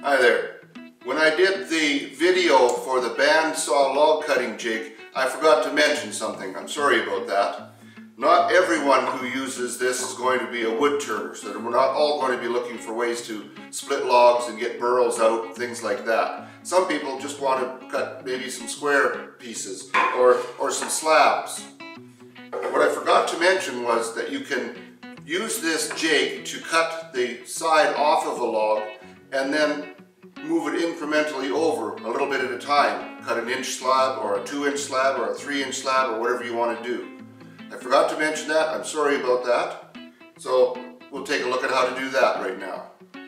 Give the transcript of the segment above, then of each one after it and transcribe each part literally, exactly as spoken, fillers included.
Hi there. When I did the video for the Bandsaw Log Cutting Jig, I forgot to mention something. I'm sorry about that. Not everyone who uses this is going to be a wood turner, so we're not all going to be looking for ways to split logs and get burls out, things like that. Some people just want to cut maybe some square pieces or, or some slabs. What I forgot to mention was that you can use this jig to cut the side off of a log and then move it incrementally over a little bit at a time. Cut an inch slab or a two inch slab or a three inch slab or whatever you want to do. I forgot to mention that. I'm sorry about that. So we'll take a look at how to do that right now.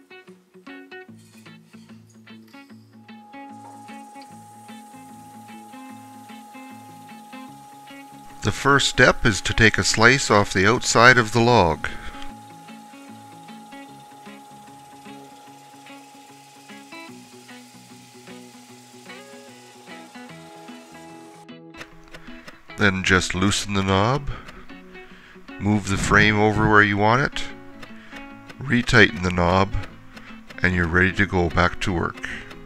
The first step is to take a slice off the outside of the log. Then just loosen the knob, move the frame over where you want it, retighten the knob, and you're ready to go back to work.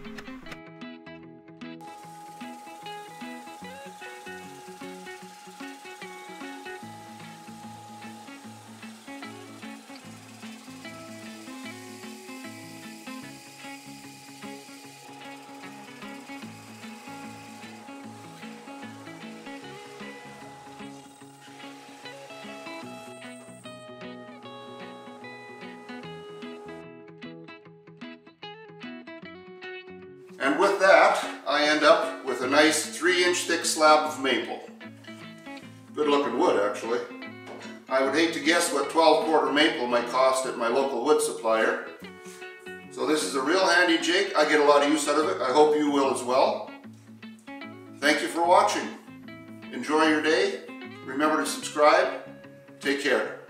And with that, I end up with a nice three inch thick slab of maple. Good looking wood, actually. I would hate to guess what twelve quarter maple might cost at my local wood supplier. So this is a real handy jig. I get a lot of use out of it. I hope you will as well. Thank you for watching. Enjoy your day. Remember to subscribe. Take care.